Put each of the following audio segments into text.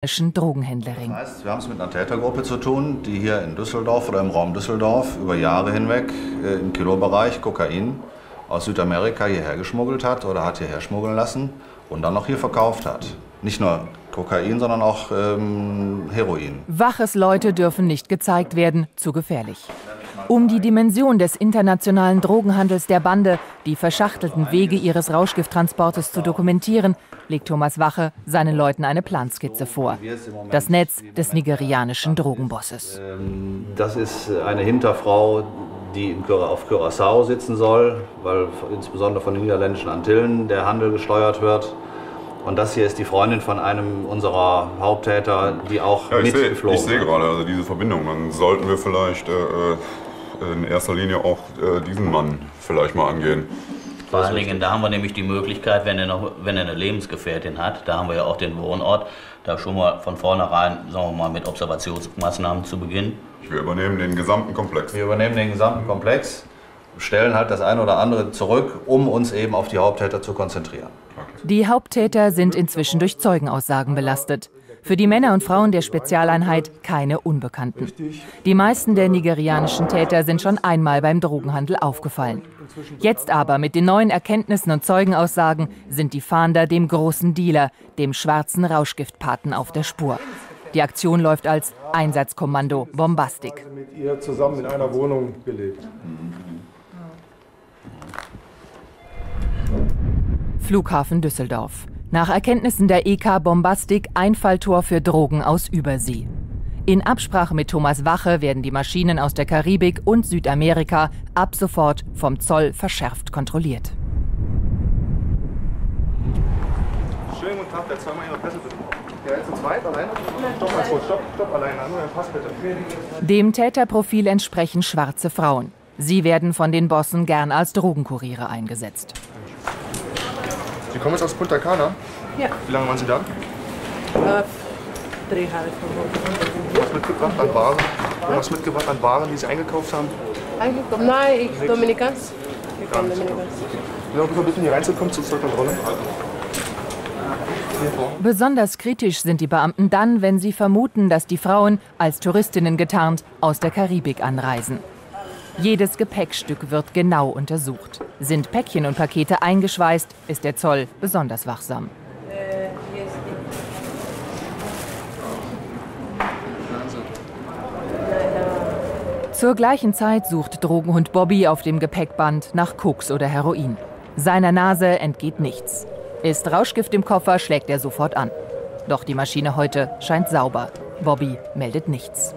Drogenhändlerring. Das heißt, wir haben es mit einer Tätergruppe zu tun, die hier in Düsseldorf oder im Raum Düsseldorf über Jahre hinweg im Kilobereich Kokain aus Südamerika hierher geschmuggelt hat oder hat hierher schmuggeln lassen und dann noch hier verkauft hat. Nicht nur Kokain, sondern auch Heroin. Waches Leute dürfen nicht gezeigt werden, zu gefährlich. Um die Dimension des internationalen Drogenhandels der Bande, die verschachtelten Wege ihres Rauschgifttransportes zu dokumentieren, legt Thomas Wache seinen Leuten eine Planskizze vor. Das Netz des nigerianischen Drogenbosses. Das ist eine Hinterfrau, die auf Curaçao sitzen soll, weil insbesondere von den niederländischen Antillen der Handel gesteuert wird. Und das hier ist die Freundin von einem unserer Haupttäter, die auch mitgeflogen ist. Ich sehe gerade also diese Verbindung. Dann sollten wir vielleicht in erster Linie auch diesen Mann vielleicht mal angehen. Vor allen Dingen, da haben wir nämlich die Möglichkeit, wenn er eine Lebensgefährtin hat, da haben wir ja auch den Wohnort, da schon mal von vornherein, sagen wir mal, mit Observationsmaßnahmen zu beginnen. Wir übernehmen den gesamten Komplex. Wir übernehmen den gesamten Komplex, stellen halt das eine oder andere zurück, um uns eben auf die Haupttäter zu konzentrieren. Die Haupttäter sind inzwischen durch Zeugenaussagen belastet. Für die Männer und Frauen der Spezialeinheit keine Unbekannten. Die meisten der nigerianischen Täter sind schon einmal beim Drogenhandel aufgefallen. Jetzt aber mit den neuen Erkenntnissen und Zeugenaussagen sind die Fahnder dem großen Dealer, dem schwarzen Rauschgiftpaten, auf der Spur. Die Aktion läuft als Einsatzkommando Bombastic. Mit ihr zusammen in einer Wohnung gelebt. Flughafen Düsseldorf. Nach Erkenntnissen der EK Bombastic Einfalltor für Drogen aus Übersee. In Absprache mit Thomas Wache werden die Maschinen aus der Karibik und Südamerika ab sofort vom Zoll verschärft kontrolliert. Schönen guten Tag, der zweimal Ihre Pässe bitte. Ja, jetzt zu zweit, alleine? Stopp, alleine, nur den Pass bitte. Dem Täterprofil entsprechen schwarze Frauen. Sie werden von den Bossen gern als Drogenkuriere eingesetzt. Sie kommen jetzt aus Punta Cana? Ja. Wie lange waren Sie da? 3 Jahre. Was mitgebracht an Waren? Was mitgebracht an Waren, die Sie eingekauft haben? Eingekauft? Nein, ich Dominikans. Ich bin Dominikans. Ja, bitte bitten, hier reinzukommen zur Zollkontrolle. Besonders kritisch sind die Beamten dann, wenn sie vermuten, dass die Frauen, als Touristinnen getarnt, aus der Karibik anreisen. Jedes Gepäckstück wird genau untersucht. Sind Päckchen und Pakete eingeschweißt, ist der Zoll besonders wachsam. Zur gleichen Zeit sucht Drogenhund Bobby auf dem Gepäckband nach Koks oder Heroin. Seiner Nase entgeht nichts. Ist Rauschgift im Koffer, schlägt er sofort an. Doch die Maschine heute scheint sauber. Bobby meldet nichts.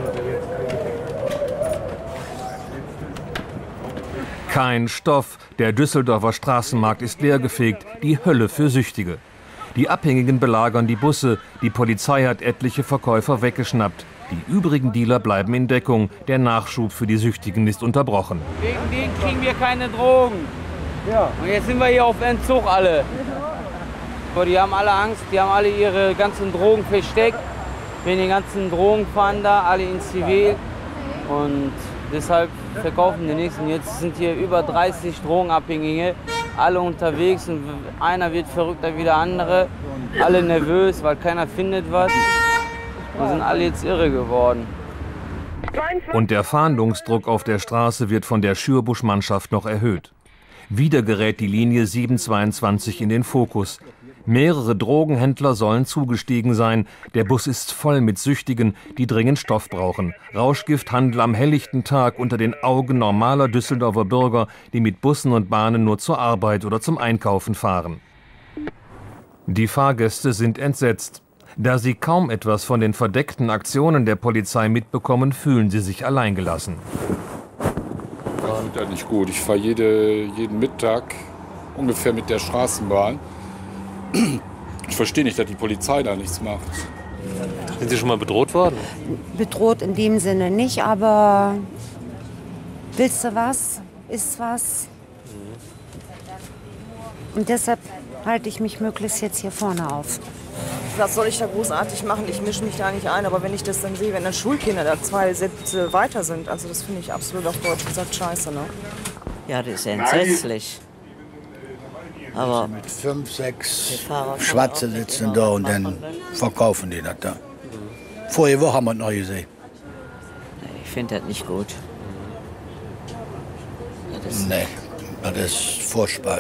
Kein Stoff. Der Düsseldorfer Straßenmarkt ist leergefegt. Die Hölle für Süchtige. Die Abhängigen belagern die Busse. Die Polizei hat etliche Verkäufer weggeschnappt. Die übrigen Dealer bleiben in Deckung. Der Nachschub für die Süchtigen ist unterbrochen. Wegen denen kriegen wir keine Drogen. Ja. Und jetzt sind wir hier auf Entzug alle. Aber die haben alle Angst, die haben alle ihre ganzen Drogen versteckt. Wegen den ganzen Drogenfahnder, alle in Zivil. Und deshalb verkaufen die nichts. Und jetzt sind hier über 30 Drogenabhängige, alle unterwegs. Und einer wird verrückter wie der andere. Alle nervös, weil keiner findet was. Wir sind alle jetzt irre geworden. Und der Fahndungsdruck auf der Straße wird von der Schürbusch-Mannschaft noch erhöht. Wieder gerät die Linie 722 in den Fokus. Mehrere Drogenhändler sollen zugestiegen sein. Der Bus ist voll mit Süchtigen, die dringend Stoff brauchen. Rauschgifthandel am helllichten Tag unter den Augen normaler Düsseldorfer Bürger, die mit Bussen und Bahnen nur zur Arbeit oder zum Einkaufen fahren. Die Fahrgäste sind entsetzt. Da sie kaum etwas von den verdeckten Aktionen der Polizei mitbekommen, fühlen sie sich alleingelassen. Ich finde das nicht gut. Ich fahre jeden Mittag ungefähr mit der Straßenbahn. Ich verstehe nicht, dass die Polizei da nichts macht. Sind Sie schon mal bedroht worden? Bedroht in dem Sinne nicht, aber willst du was, ist was. Und deshalb halte ich mich möglichst jetzt hier vorne auf. Was soll ich da großartig machen? Ich mische mich da nicht ein. Aber wenn ich das dann sehe, wenn dann Schulkinder da 2 Sätze weiter sind, also das finde ich absolut auf Deutsch gesagt scheiße. Ne? Ja, das ist entsetzlich. Aber mit 5, 6 Schwarze sitzen da und dann verkaufen die das da. Vorige Woche haben wir es noch gesehen. Ich finde das nicht gut. Nee, das ist furchtbar.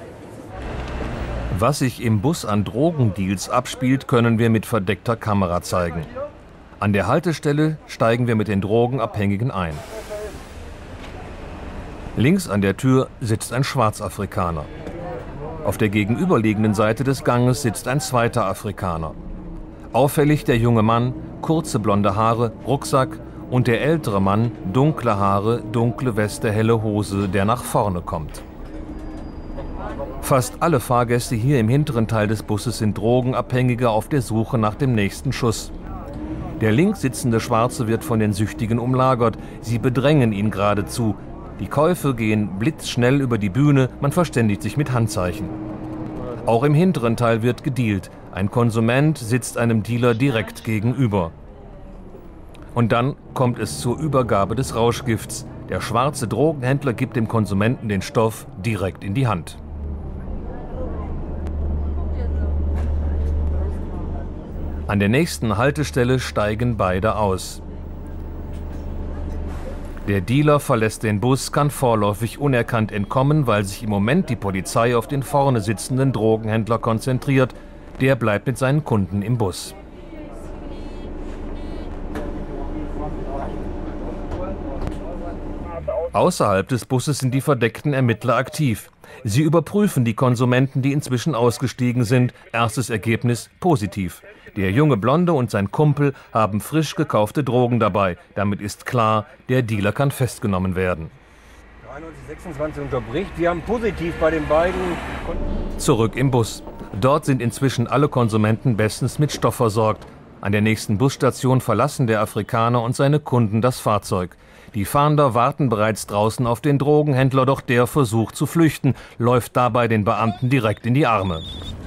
Was sich im Bus an Drogendeals abspielt, können wir mit verdeckter Kamera zeigen. An der Haltestelle steigen wir mit den Drogenabhängigen ein. Links an der Tür sitzt ein Schwarzafrikaner. Auf der gegenüberliegenden Seite des Ganges sitzt ein zweiter Afrikaner. Auffällig der junge Mann, kurze blonde Haare, Rucksack, und der ältere Mann, dunkle Haare, dunkle Weste, helle Hose, der nach vorne kommt. Fast alle Fahrgäste hier im hinteren Teil des Busses sind Drogenabhängige auf der Suche nach dem nächsten Schuss. Der links sitzende Schwarze wird von den Süchtigen umlagert. Sie bedrängen ihn geradezu. Die Käufe gehen blitzschnell über die Bühne, man verständigt sich mit Handzeichen. Auch im hinteren Teil wird gedealt. Ein Konsument sitzt einem Dealer direkt gegenüber. Und dann kommt es zur Übergabe des Rauschgifts. Der schwarze Drogenhändler gibt dem Konsumenten den Stoff direkt in die Hand. An der nächsten Haltestelle steigen beide aus. Der Dealer verlässt den Bus, kann vorläufig unerkannt entkommen, weil sich im Moment die Polizei auf den vorne sitzenden Drogenhändler konzentriert. Der bleibt mit seinen Kunden im Bus. Außerhalb des Busses sind die verdeckten Ermittler aktiv. Sie überprüfen die Konsumenten, die inzwischen ausgestiegen sind. Erstes Ergebnis positiv. Der junge Blonde und sein Kumpel haben frisch gekaufte Drogen dabei. Damit ist klar, der Dealer kann festgenommen werden. 9126 unterbricht. Wir haben positiv bei den beiden. Zurück im Bus. Dort sind inzwischen alle Konsumenten bestens mit Stoff versorgt. An der nächsten Busstation verlassen der Afrikaner und seine Kunden das Fahrzeug. Die Fahnder warten bereits draußen auf den Drogenhändler, doch der versucht zu flüchten, läuft dabei den Beamten direkt in die Arme.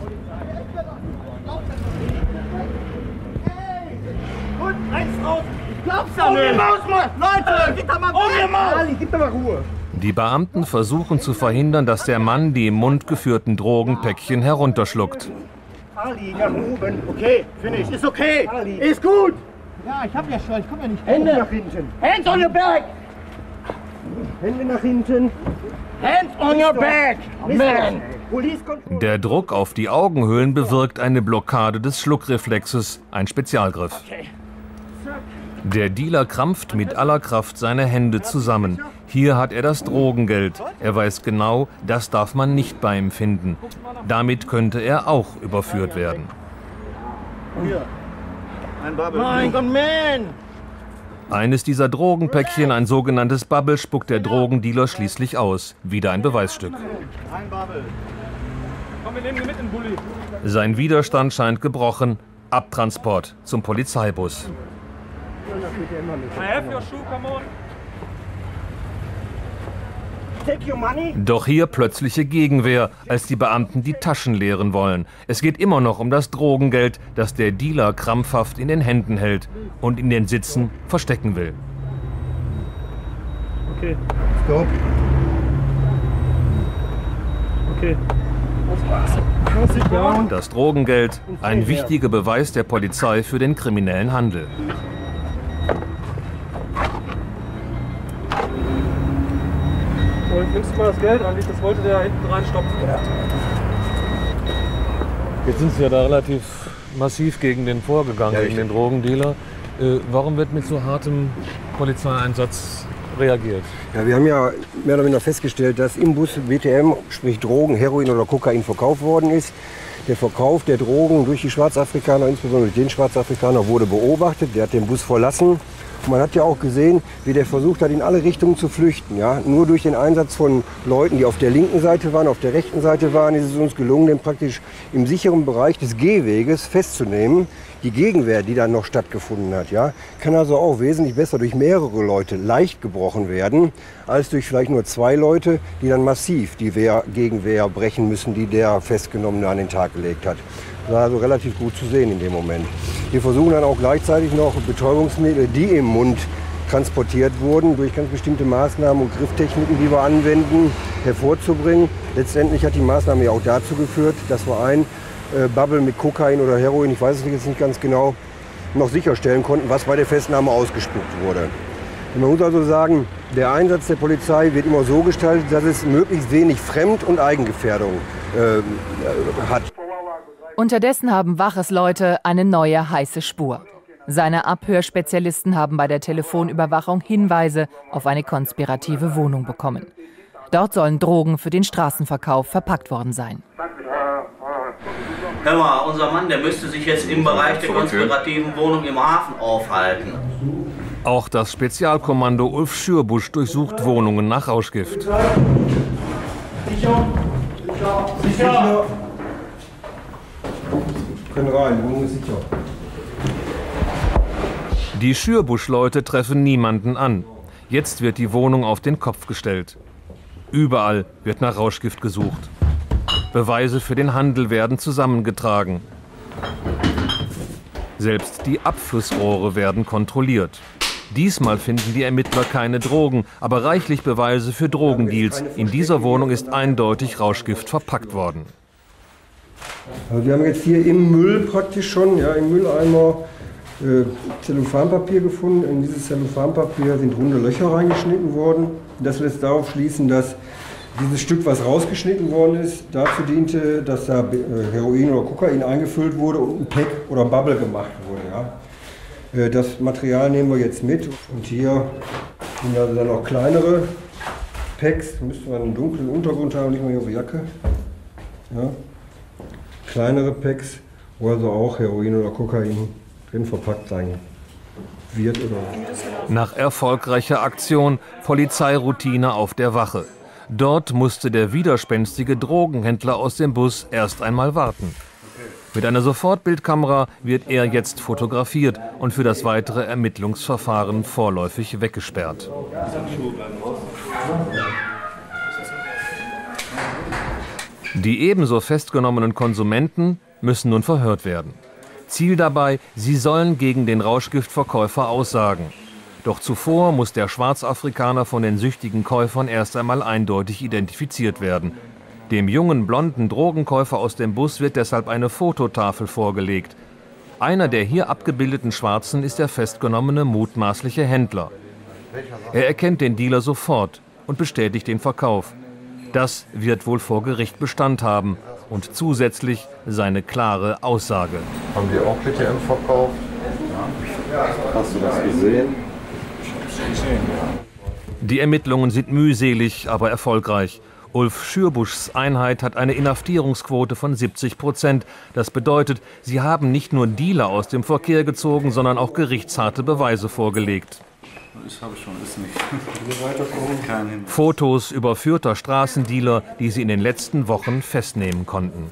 Und eins raus! Ich glaub's ja nicht! Um die Maus, Mann! Leute, gib doch mal Maus! Ali, gib doch mal Ruhe! Die Beamten versuchen zu verhindern, dass der Mann die im Mund geführten Drogenpäckchen herunterschluckt. Ali, nach oben. Okay, finish. Ist okay. Ali. Ist gut. Ja, ich hab ja schon. Ich komm ja nicht. Hände nach hinten. Hands on your back. Hände nach hinten. Hands on your back, man. Der Druck auf die Augenhöhlen bewirkt eine Blockade des Schluckreflexes, ein Spezialgriff. Der Dealer krampft mit aller Kraft seine Hände zusammen. Hier hat er das Drogengeld. Er weiß genau, das darf man nicht bei ihm finden. Damit könnte er auch überführt werden. Hier. Ein Bubble. Mein Gott, man! Eines dieser Drogenpäckchen, ein sogenanntes Bubble, spuckt der Drogendealer schließlich aus. Wieder ein Beweisstück. Ein Bubble. Komm, wir nehmen ihn mit in den Bulli. Sein Widerstand scheint gebrochen. Abtransport zum Polizeibus. I have your shoe, come on. Take your money. Doch hier plötzliche Gegenwehr, als die Beamten die Taschen leeren wollen. Es geht immer noch um das Drogengeld, das der Dealer krampfhaft in den Händen hält und in den Sitzen verstecken will. Okay, stop. Okay. Das Drogengeld, ein wichtiger Beweis der Polizei für den kriminellen Handel. Und nimmst du mal das Geld an, das wollte der hinten reinstopfen. Ja. Jetzt sind Sie ja da relativ massiv gegen den vorgegangen, gegen den Drogendealer. Warum wird mit so hartem Polizeieinsatz reagiert? Ja, wir haben ja mehr oder weniger festgestellt, dass im Bus BTM, sprich Drogen, Heroin oder Kokain verkauft worden ist. Der Verkauf der Drogen durch die Schwarzafrikaner, insbesondere durch den Schwarzafrikaner, wurde beobachtet. Der hat den Bus verlassen. Und man hat ja auch gesehen, wie der versucht hat, in alle Richtungen zu flüchten. Ja? Nur durch den Einsatz von Leuten, die auf der linken Seite waren, auf der rechten Seite waren, ist es uns gelungen, den praktisch im sicheren Bereich des Gehweges festzunehmen. Die Gegenwehr, die dann noch stattgefunden hat, ja, kann also auch wesentlich besser durch mehrere Leute leicht gebrochen werden, als durch vielleicht nur 2 Leute, die dann massiv die Gegenwehr brechen müssen, die der Festgenommene an den Tag gelegt hat. Das war also relativ gut zu sehen in dem Moment. Wir versuchen dann auch gleichzeitig noch Betäubungsmittel, die im Mund transportiert wurden, durch ganz bestimmte Maßnahmen und Grifftechniken, die wir anwenden, hervorzubringen. Letztendlich hat die Maßnahme ja auch dazu geführt, dass wir ein Bubble mit Kokain oder Heroin, ich weiß es jetzt nicht ganz genau, noch sicherstellen konnten, was bei der Festnahme ausgespuckt wurde. Man muss also sagen, der Einsatz der Polizei wird immer so gestaltet, dass es möglichst wenig Fremd- und Eigengefährdung hat. Unterdessen haben Waches Leute eine neue heiße Spur. Seine Abhörspezialisten haben bei der Telefonüberwachung Hinweise auf eine konspirative Wohnung bekommen. Dort sollen Drogen für den Straßenverkauf verpackt worden sein. Hör mal, unser Mann, der müsste sich jetzt im Bereich der konspirativen Wohnung im Hafen aufhalten. Auch das Spezialkommando Ulf Schürbusch durchsucht Wohnungen nach Rauschgift. Sicher! Können rein, die Wohnung ist sicher. Die Schürbusch-Leute treffen niemanden an. Jetzt wird die Wohnung auf den Kopf gestellt. Überall wird nach Rauschgift gesucht. Beweise für den Handel werden zusammengetragen. Selbst die Abflussrohre werden kontrolliert. Diesmal finden die Ermittler keine Drogen, aber reichlich Beweise für Drogendeals. In dieser Wohnung ist eindeutig Rauschgift verpackt worden. Also wir haben jetzt hier im Müll praktisch schon, ja, im Mülleimer Zellophanpapier gefunden. In dieses Zellophanpapier sind runde Löcher reingeschnitten worden. Das lässt darauf schließen, dass dieses Stück, was rausgeschnitten worden ist, dazu diente, dass da Heroin oder Kokain eingefüllt wurde und ein Pack oder Bubble gemacht wurde. Ja. Das Material nehmen wir jetzt mit. Und hier sind also dann auch kleinere Packs. Da müsste man einen dunklen Untergrund haben, nicht mal hier auf die Jacke. Ja. Kleinere Packs, wo also auch Heroin oder Kokain drin verpackt sein wird. Oder Nach erfolgreicher Aktion Polizeiroutine auf der Wache. Dort musste der widerspenstige Drogenhändler aus dem Bus erst einmal warten. Mit einer Sofortbildkamera wird er jetzt fotografiert und für das weitere Ermittlungsverfahren vorläufig weggesperrt. Die ebenso festgenommenen Konsumenten müssen nun verhört werden. Ziel dabei, sie sollen gegen den Rauschgiftverkäufer aussagen. Doch zuvor muss der Schwarzafrikaner von den süchtigen Käufern erst einmal eindeutig identifiziert werden. Dem jungen, blonden Drogenkäufer aus dem Bus wird deshalb eine Fototafel vorgelegt. Einer der hier abgebildeten Schwarzen ist der festgenommene mutmaßliche Händler. Er erkennt den Dealer sofort und bestätigt den Verkauf. Das wird wohl vor Gericht Bestand haben und zusätzlich seine klare Aussage. Haben die auch BTM verkauft? Ja. Hast du das gesehen? Die Ermittlungen sind mühselig, aber erfolgreich. Ulf Schürbuschs Einheit hat eine Inhaftierungsquote von 70%. Das bedeutet, sie haben nicht nur Dealer aus dem Verkehr gezogen, sondern auch gerichtsharte Beweise vorgelegt. Ich habe schon, ist nicht. Fotos überführter Straßendealer, die sie in den letzten Wochen festnehmen konnten.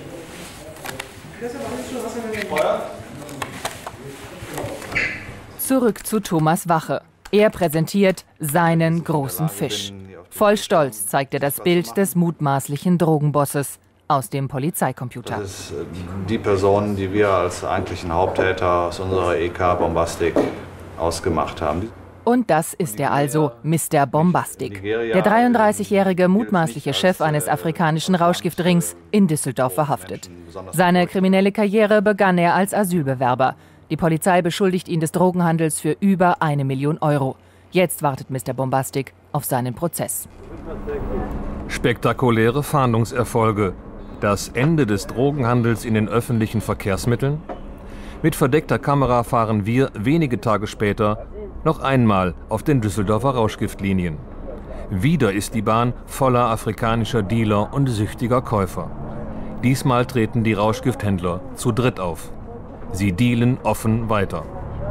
Zurück zu Thomas Wache. Er präsentiert seinen großen Fisch. Voll Stolz zeigt er das Bild des mutmaßlichen Drogenbosses aus dem Polizeicomputer. Das ist die Person, die wir als eigentlichen Haupttäter aus unserer EK Bombastic ausgemacht haben. Und das ist er also, Mr. Bombastic. Der 33-jährige mutmaßliche Chef eines afrikanischen Rauschgiftrings in Düsseldorf verhaftet. Seine kriminelle Karriere begann er als Asylbewerber. Die Polizei beschuldigt ihn des Drogenhandels für über 1 Million Euro. Jetzt wartet Mr. Bombastic auf seinen Prozess. Spektakuläre Fahndungserfolge. Das Ende des Drogenhandels in den öffentlichen Verkehrsmitteln? Mit verdeckter Kamera fahren wir wenige Tage später noch einmal auf den Düsseldorfer Rauschgiftlinien. Wieder ist die Bahn voller afrikanischer Dealer und süchtiger Käufer. Diesmal treten die Rauschgifthändler zu dritt auf. Sie dealen offen weiter.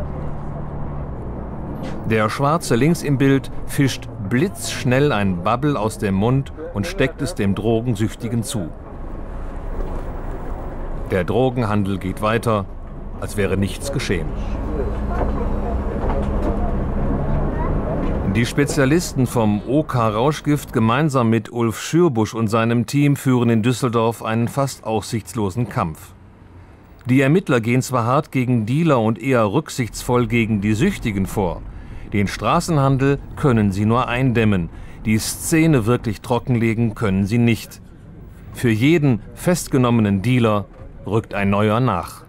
Der Schwarze links im Bild fischt blitzschnell ein Bubble aus dem Mund und steckt es dem Drogensüchtigen zu. Der Drogenhandel geht weiter, als wäre nichts geschehen. Die Spezialisten vom OK Rauschgift gemeinsam mit Ulf Schürbusch und seinem Team führen in Düsseldorf einen fast aussichtslosen Kampf. Die Ermittler gehen zwar hart gegen Dealer und eher rücksichtsvoll gegen die Süchtigen vor. Den Straßenhandel können sie nur eindämmen. Die Szene wirklich trockenlegen können sie nicht. Für jeden festgenommenen Dealer rückt ein neuer nach.